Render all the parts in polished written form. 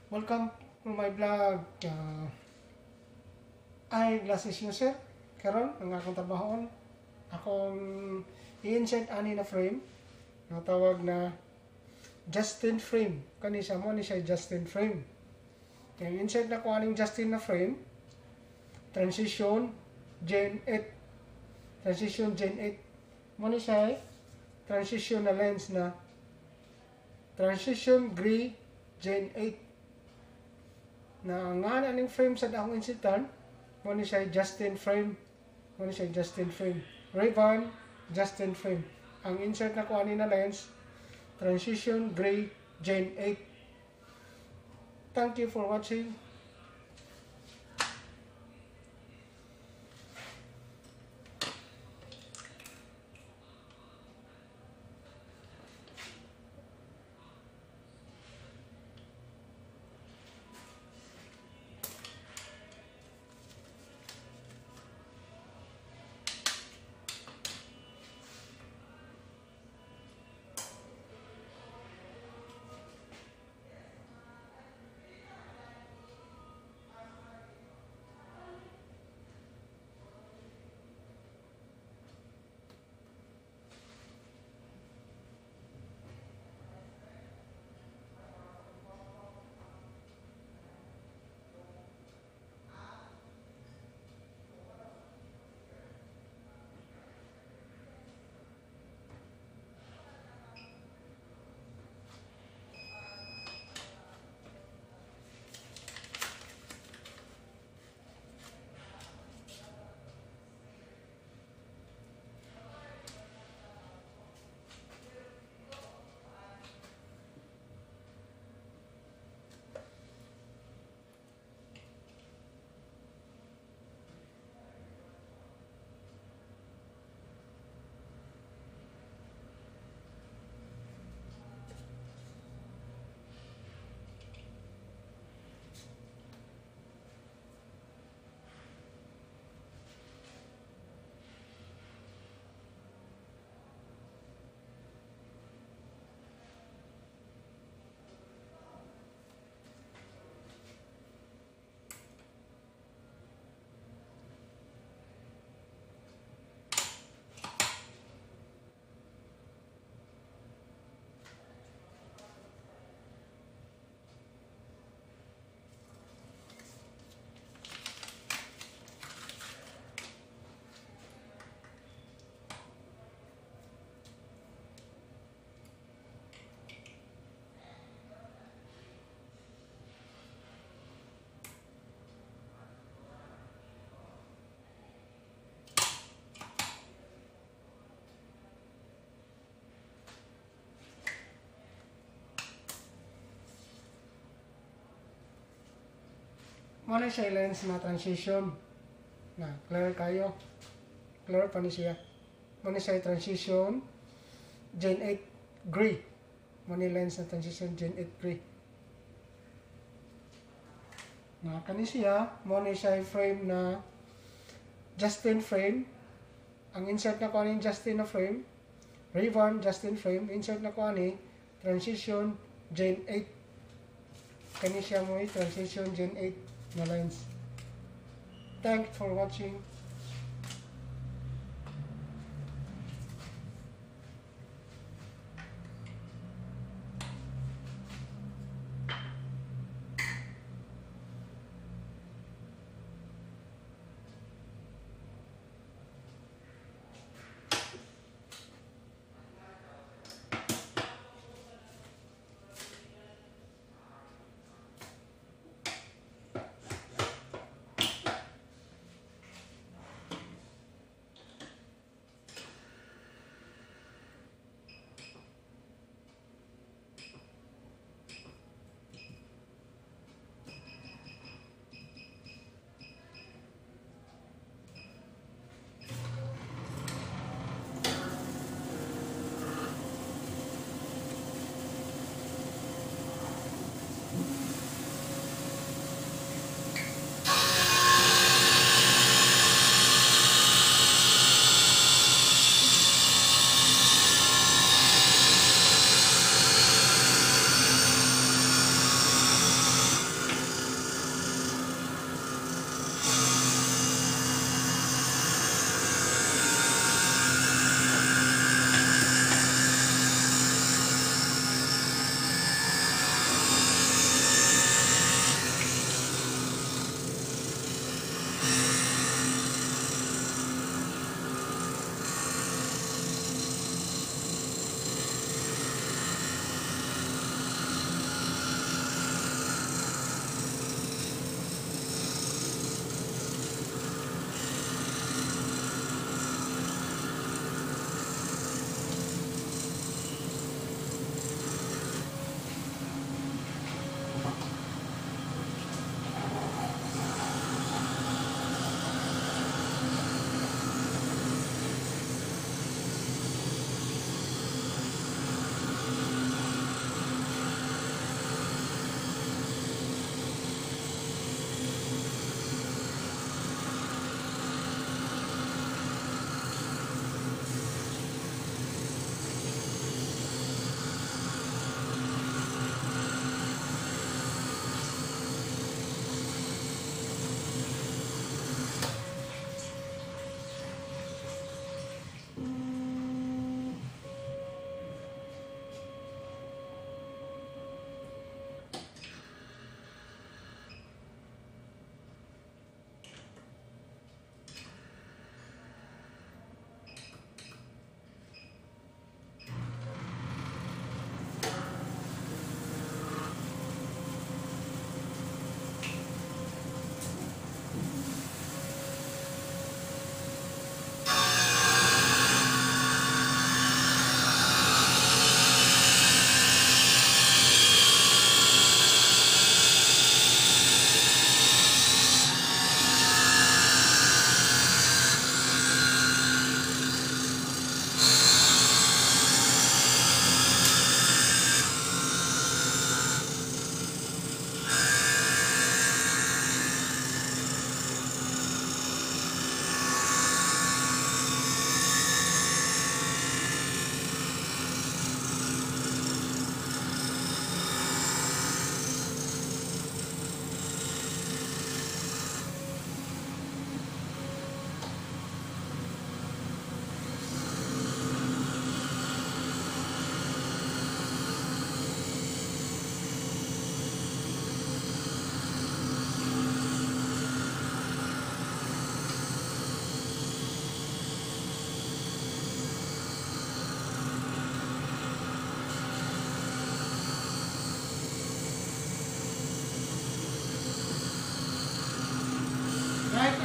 Welcome to my vlog. Eyeglasses user. Karon ang akong trabahon, akong i-insert ani na frame na tawag na Justin frame. Kani siya mo ni siya Justin frame. Kaya insert na ko aning Justin na frame. Transition Gen 8. Transition Gen 8. Mo ni siya transition na lens na Transition Gray Gen 8. Na nga aning frame sa akong insertan, mo ni siya Justin frame. Mo ni siya Justin frame. Ray-Ban Justin frame. Ang insert na ko ani na lens, Transition Gray Gen 8. Thank you for watching. Muna siya lens na transition na clear kayo, clear pa ni siya. Muna siya transition Gen 8 gray. Muna lens na transition Gen 8 gray na kani siya. Muna siya frame na Justin frame. Ang insert na ko ani Justin na frame, Ray-Ban Justin frame. Insert na ko ani transition Gen 8. Kani siya mo transition Gen 8 na lens. Thanks for watching.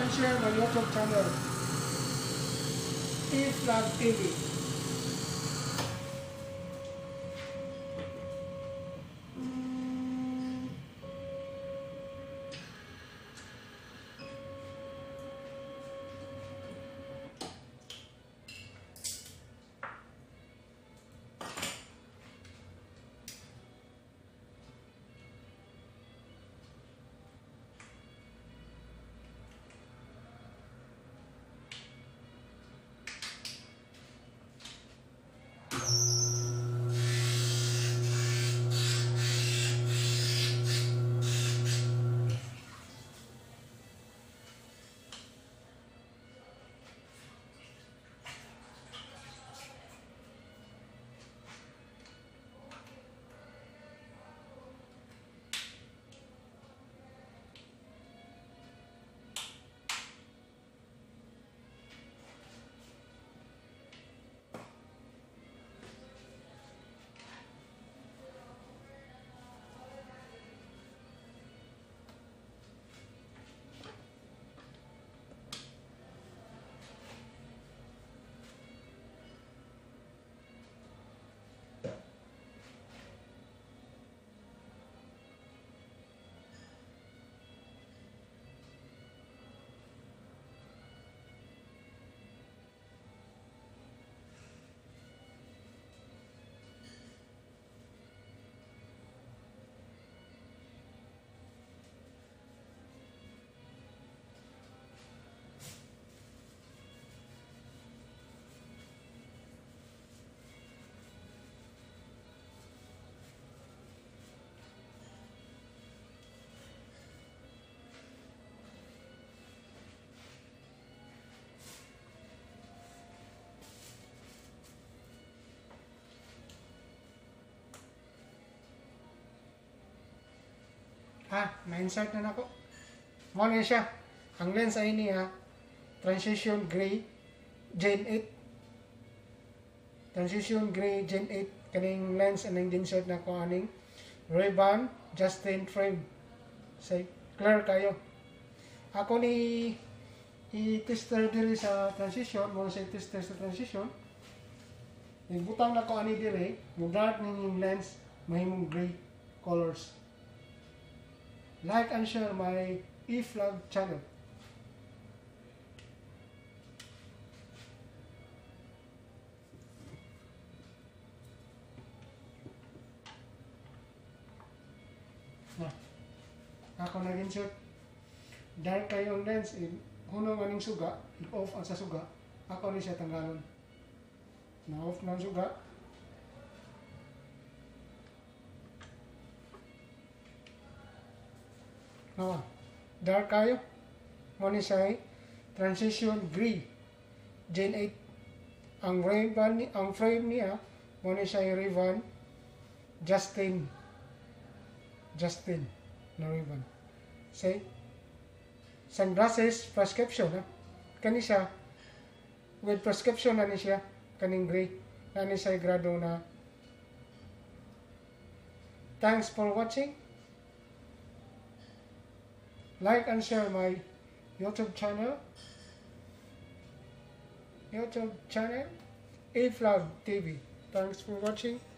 and share my YouTube channel, E-Vlog TV. Na-insert na nako. Mo na siya. Ang lens ay niya transition gray Gen 8. Transition gray Gen 8 kaning lens anong insert na ko aning Ray-Ban Justin frame. Say clear kayo. Ako ni i-tester diri sa transition, mo sa tester sa transition. Butang na ko ani diri, mo dark ning lens mahimong gray colors. Like and share my E-Vlog channel. Ako nag-insert. Dark kayo ang lens, hunong aning suga, i-off ang sa suga, ako ni siya tanggalon. Na-off ng suga. Dark kayo. Mo ni siya transition gray Gen 8. Ang Ray-Ban, ang frame niya, mo ni siya Ray-Ban Justin na Ray-Ban. Say sunglasses prescription kani siya with prescription na ni siya kaning gray na ni siya grado na. Thanks for watching. Like and share my YouTube channel, E-Vlog TV. Thanks for watching.